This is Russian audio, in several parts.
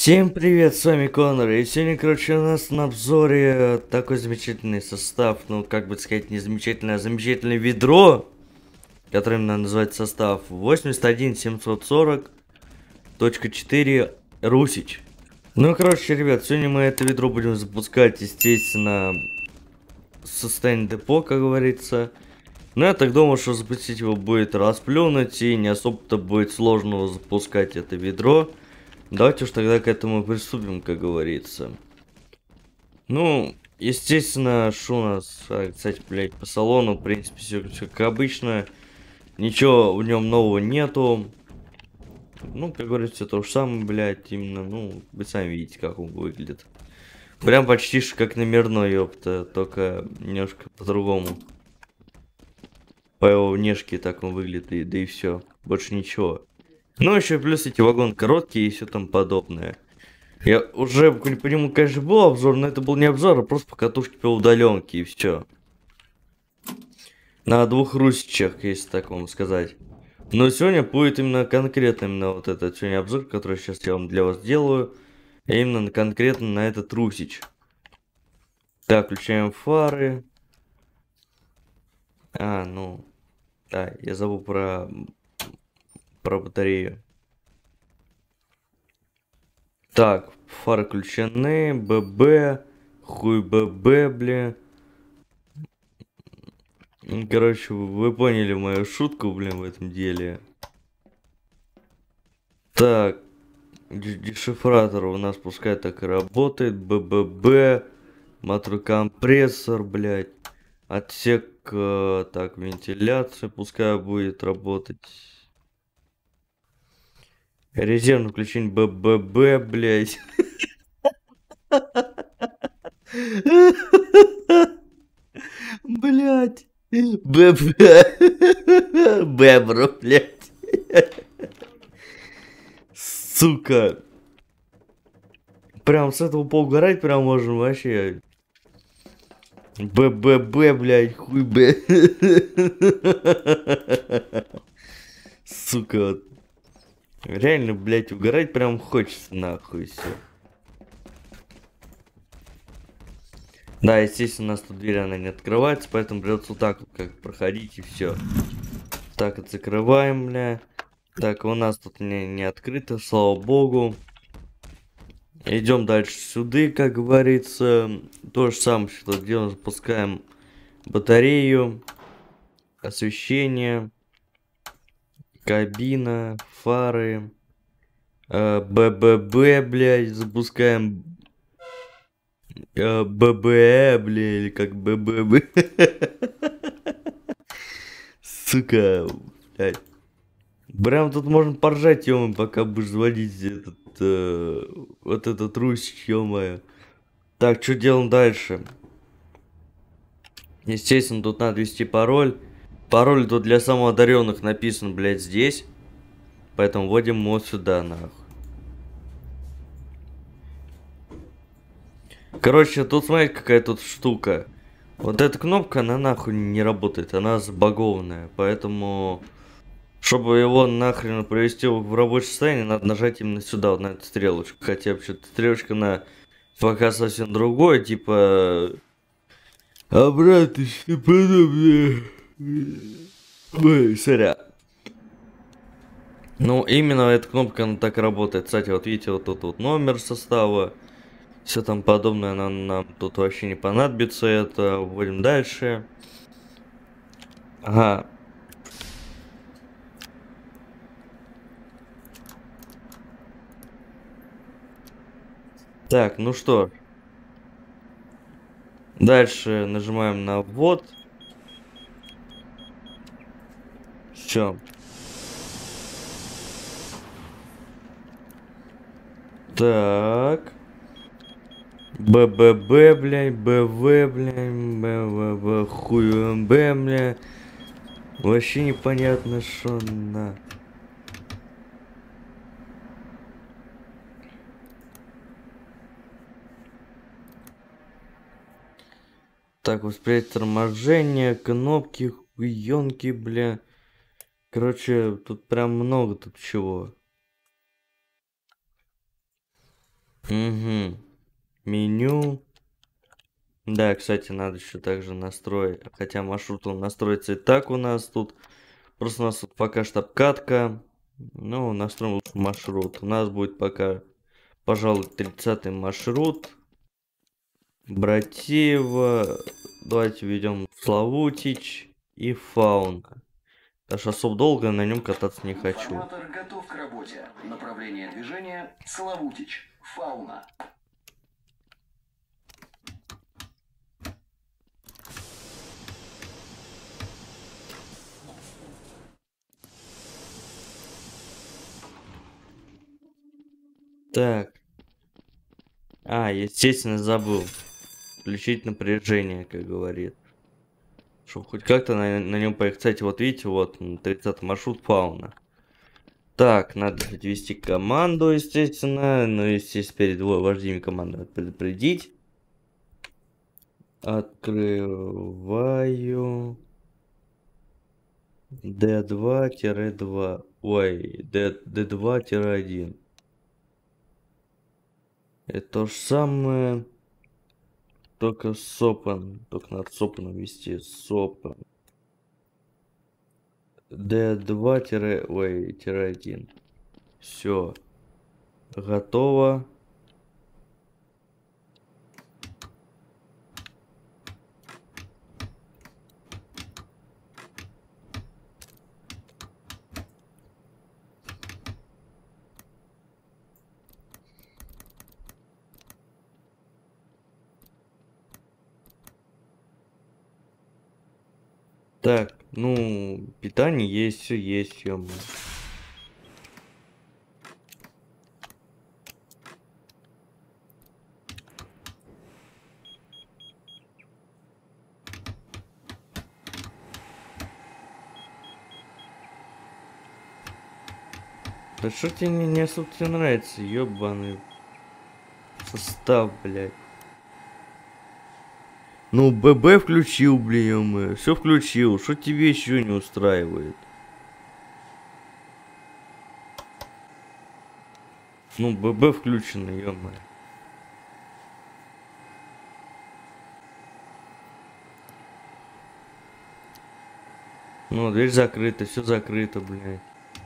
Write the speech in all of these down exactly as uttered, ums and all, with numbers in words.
Всем привет, с вами Конор, и сегодня, короче, у нас на обзоре такой замечательный состав, ну, как бы сказать, не замечательное, а замечательное ведро, которое именно называется состав восемьдесят один семьсот сорок точка четыре Русич. Ну, короче, ребят, сегодня мы это ведро будем запускать, естественно, в состоянии депо, как говорится. Но я так думал, что запустить его будет расплюнуть, и не особо-то будет сложно запускать это ведро. Давайте уж тогда к этому приступим, как говорится. Ну, естественно, что у нас, а, кстати, блядь, по салону, в принципе, все, все как обычно. Ничего в нем нового нету. Ну, как говорится, все то же самое, блядь, именно, ну, вы сами видите, как он выглядит. Прям почти ж как номерной, ёпта, только немножко по-другому. По его внешке так он выглядит, и, да и все, больше ничего. Ну, еще плюс эти вагоны короткие и все там подобное. Я уже по нему, конечно, был обзор, но это был не обзор, а просто покатушки по удаленке и все. На двух русичах, если так вам сказать. Но сегодня будет именно конкретно именно вот этот сегодня обзор, который сейчас я вам для вас делаю. А именно конкретно на этот русич. Так, включаем фары. А, ну, да, я забыл про, про батарею. Так, фары включены, ББ, хуй ББ, бля. Короче, вы поняли мою шутку, блин, в этом деле. Так, дешифратор у нас пускай так и работает. БББ, матрокомпрессор, блядь. Отсек, э, так, вентиляция пускай будет работать. Резервное включение БББ, блядь. Блядь. ББ. Бебро, блядь. Сука. Прям с этого поугарать прям можем вообще. БББ, блядь, хуй б. Сука, вот. Реально, блядь, угорать прям хочется, нахуй, все. Да, естественно, у нас тут дверь, она не открывается, поэтому придется вот так вот как проходить и все. Так вот закрываем, бля. Так, у нас тут не, не открыто, слава богу. Идем дальше сюда, как говорится. То же самое, что делаем, запускаем батарею, освещение, кабина, фары, э, БББ, блядь, запускаем э, ББЭ, блядь, или как БББ. Сука, блядь. Прям тут можно поржать, ё пока будешь звонить этот, э, вот этот русич, ё-моё. Так, что делаем дальше? Естественно, тут надо ввести пароль. Пароль тут для самоодаренных написан, блядь, здесь. Поэтому вводим вот сюда, нахуй. Короче, тут смотрите, какая тут штука. Вот эта кнопка, она нахуй не работает, она забагованная. Поэтому, чтобы его нахрен привести в рабочее состояние, надо нажать именно сюда, вот на эту стрелочку. Хотя вообще-то стрелочка на пока совсем другое, типа... Обратно и подобное. Ой, соря. Ну, именно эта кнопка, она так работает. Кстати, вот видите, вот тут вот номер состава. Все там подобное нам, нам тут вообще не понадобится. Это вводим дальше. Ага. Так, ну что. Дальше нажимаем на ввод. Все. Так. БББ, блядь, БВ, блядь, БВВ, хуй Б, блядь. Вообще непонятно, что на. Так, восприятие торможения, кнопки, хуёнки, бля. Короче, тут прям много тут чего. Угу. Меню. Да, кстати, надо еще также настроить. Хотя маршрут он настроится и так у нас тут. Просто у нас тут пока что обкатка. Ну, настроим лучше маршрут. У нас будет пока, пожалуй, тридцатый маршрут. Братеево. Давайте введем Славутич и Фауна. Потому что особо долго на нем кататься не хочу. Информатор готов к работе. Направление движения Славутич. Фауна. Так. А, естественно, забыл. Включить напряжение, как говорит. Чтобы хоть как-то на, на нем поехать. Кстати, вот видите, вот тридцатый маршрут Фауна. Так, надо ввести команду, естественно. Ну, естественно, перед вождями команды надо предупредить. Открываю. д два два. Ой, д два один. Это то же самое. Только с Open. Только надо с Open ввести. С Open. д два ой, один. Все. Готово. Так, ну, питание есть, все есть, ё-моё. Да что тебе не, не особо тебе нравится, ёбаный состав, блядь. Ну, ББ включил, блин, ё-моё. Все включил. Что тебе еще не устраивает? Ну, ББ включено, ё-моё. Ну, дверь закрыта, все закрыто, блядь.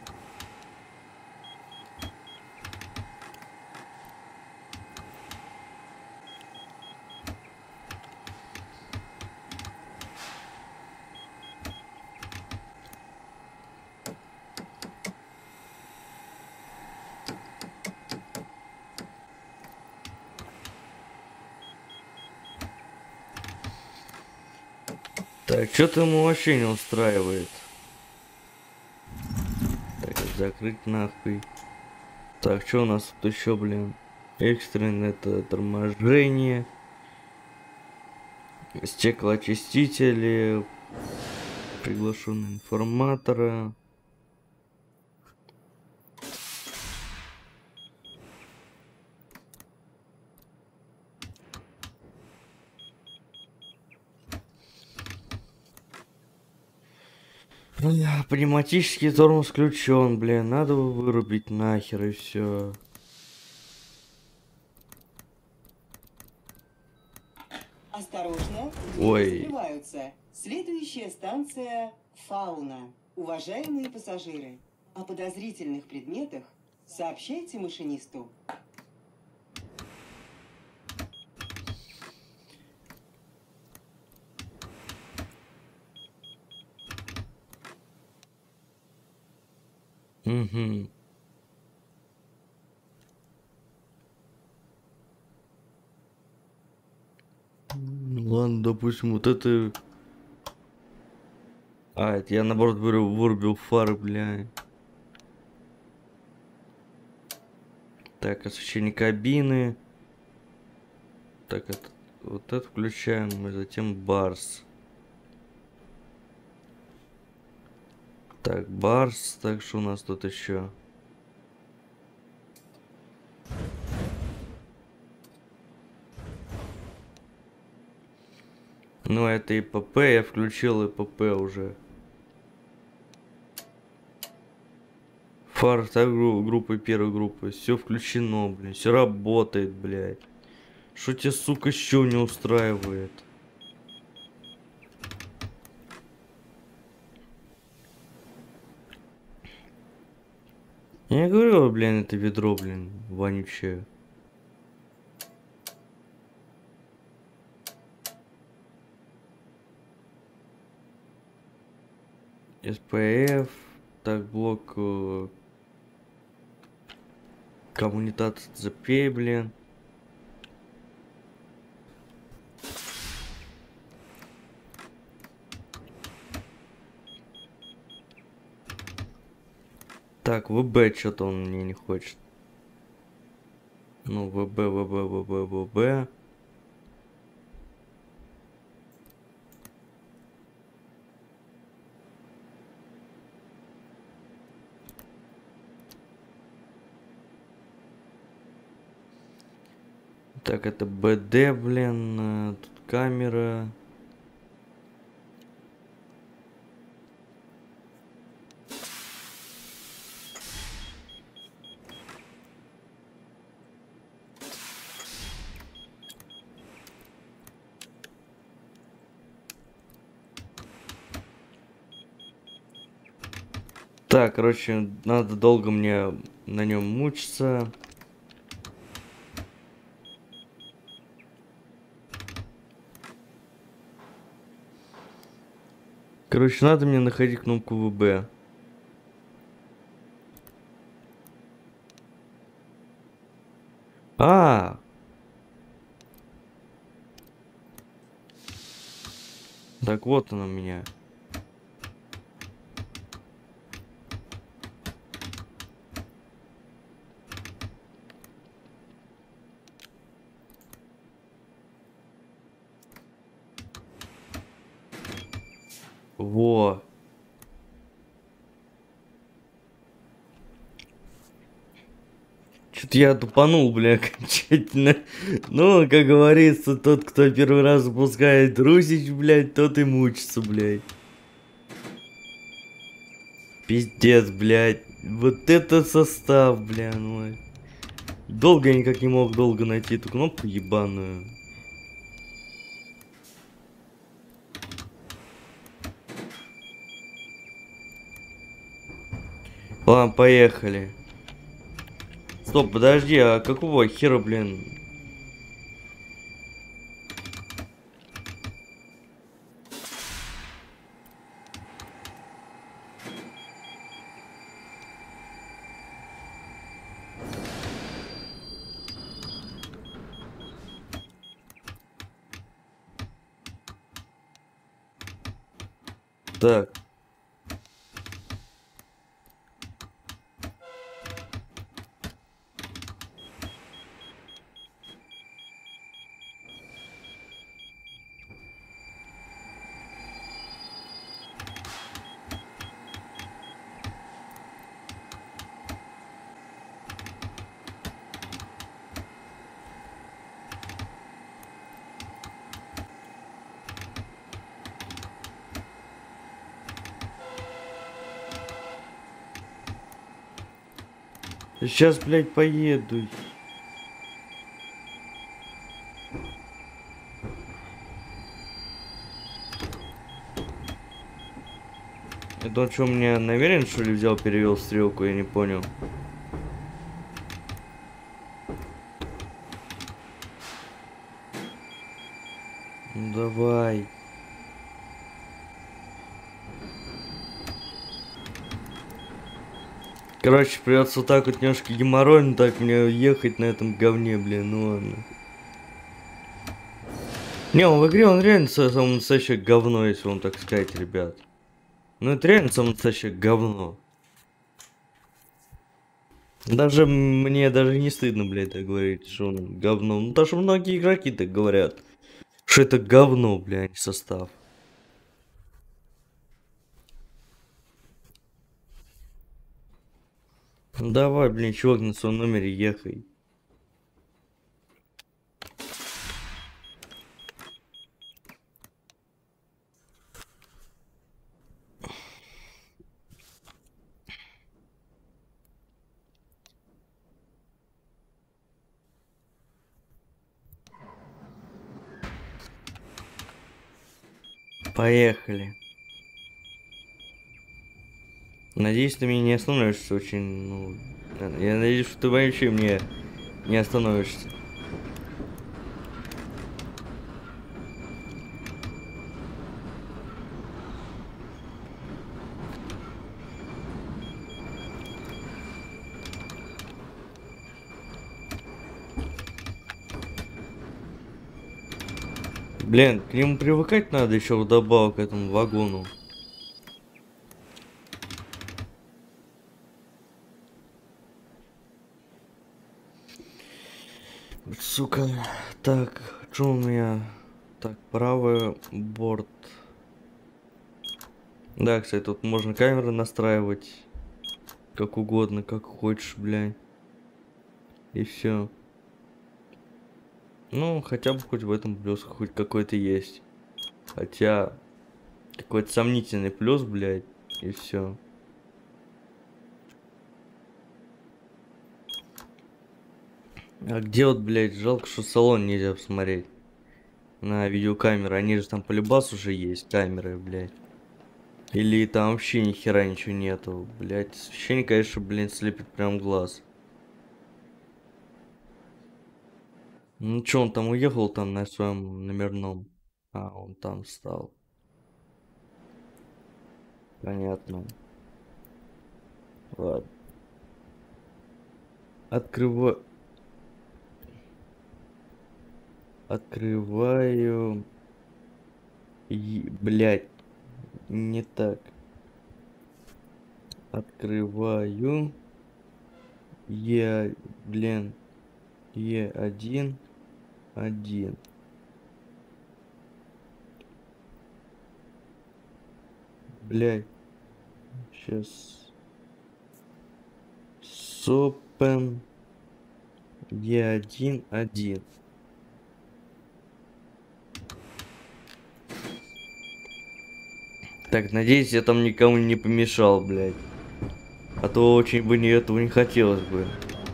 Так, что-то ему вообще не устраивает. Так, закрыть нахуй. Так, что у нас тут еще, блин? Экстренное это торможение. Стеклоочистители. Приглашенные информатора. Бля, пневматический тормоз включен, блин. Надо его вырубить нахер и все. Осторожно, Ой. двери закрываются. Следующая станция Фауна. Уважаемые пассажиры, о подозрительных предметах сообщайте машинисту. Угу. Ладно, допустим, вот это... А, это я наоборот говорю, вырубил фары, бля. Так, освещение кабины. Так, это, вот это включаем, и затем барс. Так, барс, так что у нас тут еще? Ну, это ИПП, я включил ИПП уже. Фар второй группы, первой группы. Все включено, блин. Все работает, блядь. Что тебя, сука, еще не устраивает? Я говорю, блин, это ведро, блин, вонючее. эс пэ эф. Так, блок э, коммутация цепей, блин. Так, вэ бэ что-то он мне не хочет. Ну, вэ бэ, вэ бэ, вэ бэ, вэ бэ. Так, это бэ дэ, блин. э, Тут камера. Так, короче, надо долго мне на нем мучиться. Короче, надо мне находить кнопку вэ бэ. А! Так вот она у меня. Во. Что-то я тупанул, бля, окончательно. Ну, как говорится, тот, кто первый раз запускает Русич, блядь, тот и мучится, блядь. Пиздец, блядь. Вот это состав, бля, ну. Долго я никак не мог долго найти эту кнопку ебаную. Ладно, поехали. Стоп, подожди, а какого хера, блин? Так. Сейчас, блядь, поеду. Это он что, мне намерен, что ли, взял, перевел стрелку, я не понял. Ну давай. Короче, придется вот так вот немножко геморройно так мне ехать на этом говне, блин, ну ладно. Не, он в игре, он реально самое настоящее говно, если вам так сказать, ребят. Ну это реально самое настоящее говно. Даже мне даже не стыдно, блядь, так говорить, что он говно. Ну потому что многие игроки так говорят, что это говно, блядь, состав. Ну давай, блин, чувак, на своем номере ехай. Поехали. Надеюсь, ты меня не остановишься очень, ну... Я надеюсь, что ты вообще мне не остановишься. Блин, к нему привыкать надо еще вдобавок к этому вагону. Сука. Так, что у меня? Так, правый борт. Да, кстати, тут можно камеры настраивать. Как угодно, как хочешь, блядь. И все. Ну, хотя бы хоть в этом плюс хоть какой-то есть. Хотя, какой-то сомнительный плюс, блядь, и все. А где вот, блядь, жалко, что салон нельзя посмотреть. На видеокамеры, они же там полюбас уже есть, камеры, блядь. Или там вообще ни хера ничего нету, блядь. Ощущение, конечно, блин, слепит прям глаз. Ну чё, он там уехал там на своем номерном? А, он там стал. Понятно. Ладно. Открываю. Открываю. И, блядь, не так. Открываю. Е, блин. Е один. Один. Блядь. Сейчас. Сопен. Е один. Один. Так, надеюсь, я там никому не помешал, блядь. А то очень бы не этого не хотелось бы.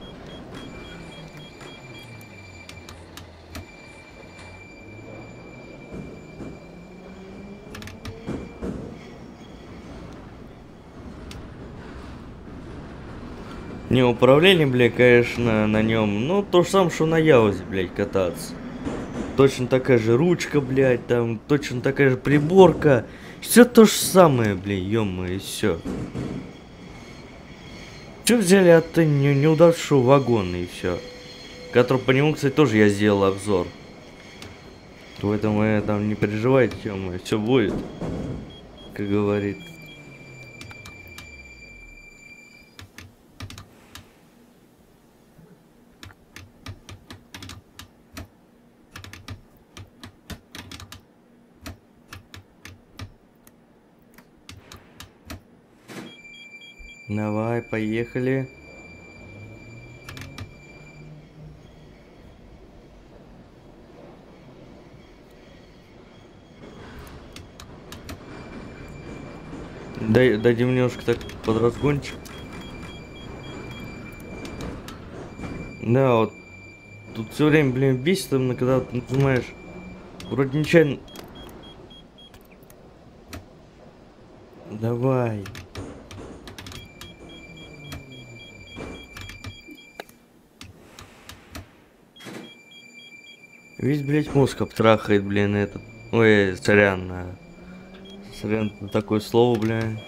Не, управление, блядь, конечно, на нем. Ну, то же самое, что на Яузе, блядь, кататься. Точно такая же ручка, блядь, там, точно такая же приборка. Все то же самое, блядь, ё-моё, и все. Че взяли от не, неудавшего вагона и все. Который по нему, кстати, тоже я сделал обзор. Поэтому я там не переживайте, ё-моё, все будет, как говорит. Давай, поехали. Дай, дадим немножко так под разгончик. Да, вот тут все время, блин, бесит, именно когда ты нажимаешь. Вроде нечаянно. Давай. Весь, блядь, мозг обтрахает, блин, этот. Ой, сорян. а. Сорян, такое слово, блядь.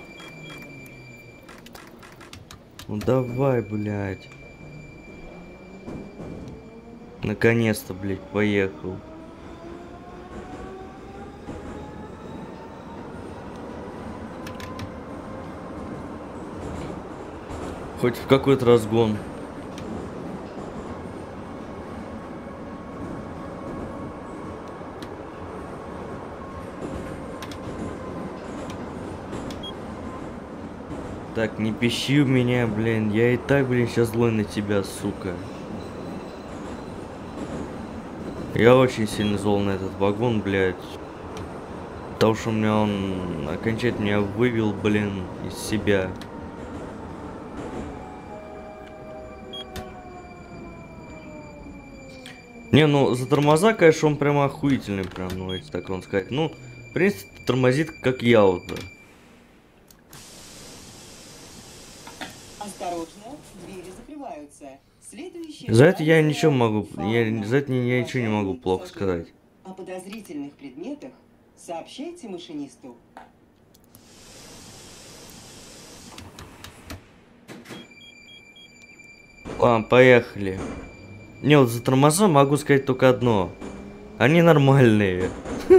Ну давай, блядь. Наконец-то, блядь, поехал. Хоть в какой-то разгон. Так, не пищи у меня, блин. Я и так, блин, сейчас злой на тебя, сука. Я очень сильно зол на этот вагон, блядь. Потому что у меня он окончательно меня вывел, блин, из себя. Не, ну за тормоза, конечно, он прям охуительный, прям, ну, если так он сказать. Ну, В принципе, тормозит как Яуза. Осторожно, двери закрываются. Следующая За это я станция ничего могу, Фауна. я, за это я ничего не могу Уважаемые плохо пассажиры, сказать. О подозрительных предметах сообщайте машинисту. Ладно, поехали. Не, вот за тормоза могу сказать только одно. Они нормальные.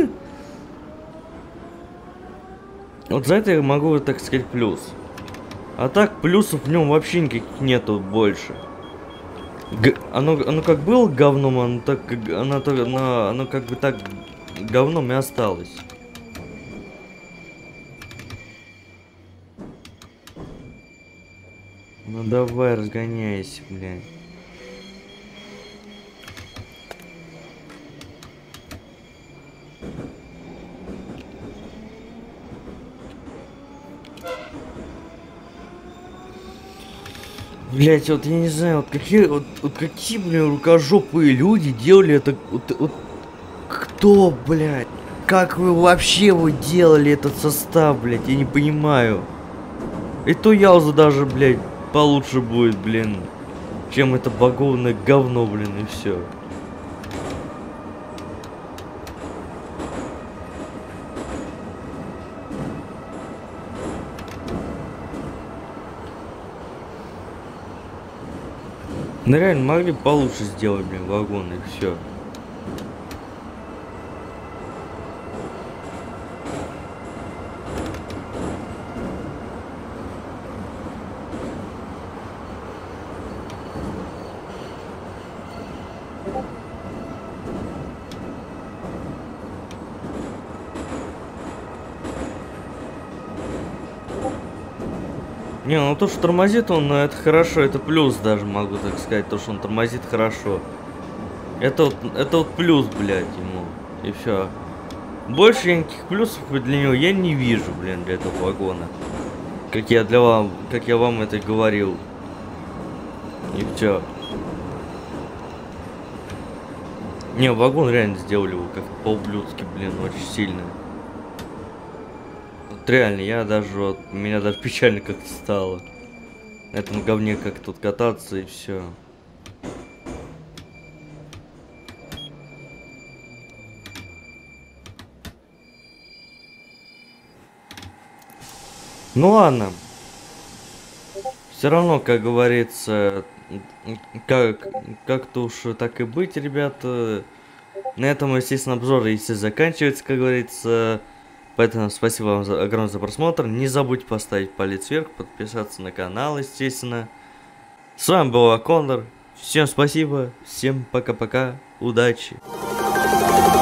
Вот за это я могу, так сказать, плюс. А так, плюсов в нем вообще никаких нету больше. Г оно, оно как было говном, оно, так, оно, оно, оно как бы так говном и осталось. Ну давай, разгоняйся, блядь. Блять, вот я не знаю, вот какие, вот, вот какие, блин, рукожопые люди делали это, вот, вот, кто, блядь, как вы вообще его делали, этот состав, блядь, я не понимаю. И то Яуза даже, блядь, получше будет, блин, чем это багованное говно, блин, и все. Ну реально могли получше сделать, блин, вагон и все. Не, ну то, что тормозит он, ну, это хорошо, это плюс даже, могу так сказать, то, что он тормозит хорошо. Это вот, это вот плюс, блядь, ему, и все. Больше я никаких плюсов для него я не вижу, блин, для этого вагона. Как я для вам, как я вам это говорил. И все. Не, вагон реально сделали его как по-ублюдски, блин, очень сильно. Вот реально, я даже вот, меня даже печально как-то стало. На этом говне как тут кататься и все. Ну ладно. Все равно, как говорится, как как-то уж так и быть, ребята. На этом, естественно, обзор, если заканчивается, как говорится. Поэтому спасибо вам за, огромное за просмотр. Не забудьте поставить палец вверх, подписаться на канал, естественно. С вами был Коннор. Всем спасибо, всем пока-пока, удачи.